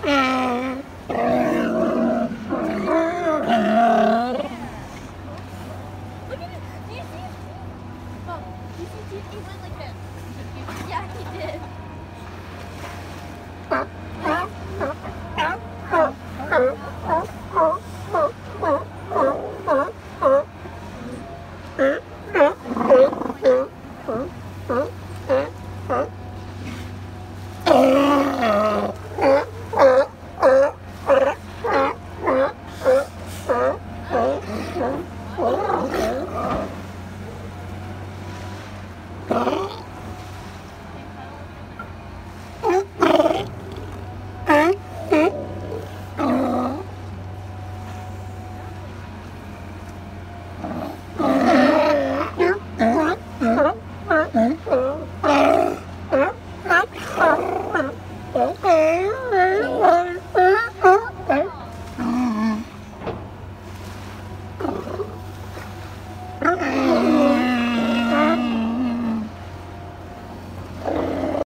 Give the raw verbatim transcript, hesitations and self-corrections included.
Look at it. Do you see? Oh, do you see Chief? He went like this. Yeah, he did.